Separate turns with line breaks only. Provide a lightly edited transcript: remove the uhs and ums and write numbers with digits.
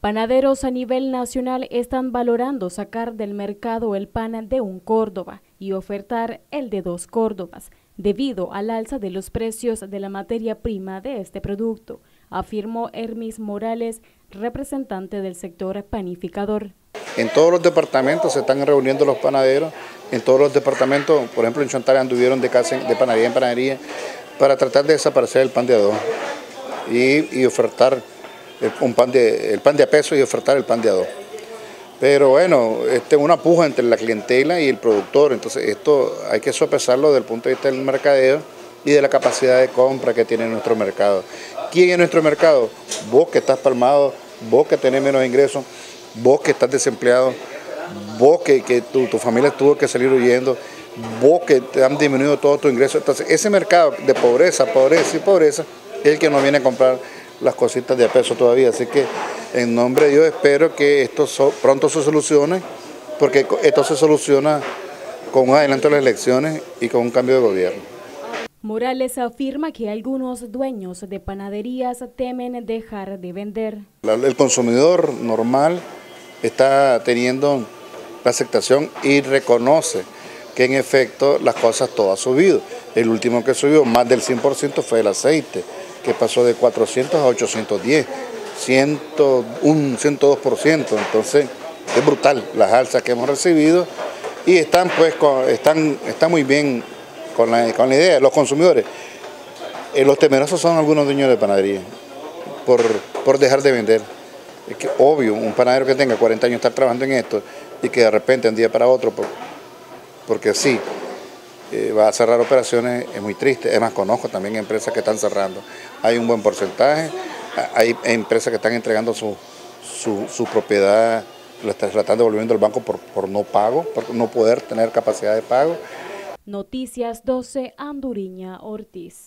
Panaderos a nivel nacional están valorando sacar del mercado el pan de 1 Córdoba y ofertar el de 2 Córdobas, debido al alza de los precios de la materia prima de este producto, afirmó Hermis Morales, representante del sector panificador.
En todos los departamentos se están reuniendo los panaderos, en todos los departamentos, por ejemplo en Chontales anduvieron de panadería en panadería, para tratar de desaparecer el pan de a 2 y ofertar el pan de a peso y ofertar el pan de a 2. Pero bueno, una puja entre la clientela y el productor, entonces esto hay que sopesarlo desde el punto de vista del mercadeo y de la capacidad de compra que tiene nuestro mercado. ¿Quién es nuestro mercado? Vos que estás palmado, vos que tenés menos ingresos, vos que estás desempleado, vos que tu familia tuvo que salir huyendo, vos que te han disminuido todo tu ingreso. Entonces ese mercado de pobreza es el que no viene a comprar las cositas de a peso todavía. Así que en nombre de Dios espero que esto pronto se solucione, porque esto se soluciona con un adelanto de las elecciones y con un cambio de gobierno.
Morales afirma que algunos dueños de panaderías temen dejar de vender.
El consumidor normal está teniendo la aceptación y reconoce que en efecto las cosas todo ha subido. El último que subió más del 100% fue el aceite, que pasó de 400 a 810, un 102%. Entonces es brutal las alzas que hemos recibido y están muy bien con la idea. Los consumidores, los temerosos son algunos dueños de panadería por dejar de vender. Es que obvio, un panadero que tenga 40 años estar trabajando en esto y que de repente de un día para otro, porque sí, va a cerrar operaciones, es muy triste. Además conozco también empresas que están cerrando. Hay un buen porcentaje, hay empresas que están entregando su propiedad, la están devolviendo al banco por no pago, por no poder tener capacidad de pago.
Noticias 12, Anduriña Ortiz.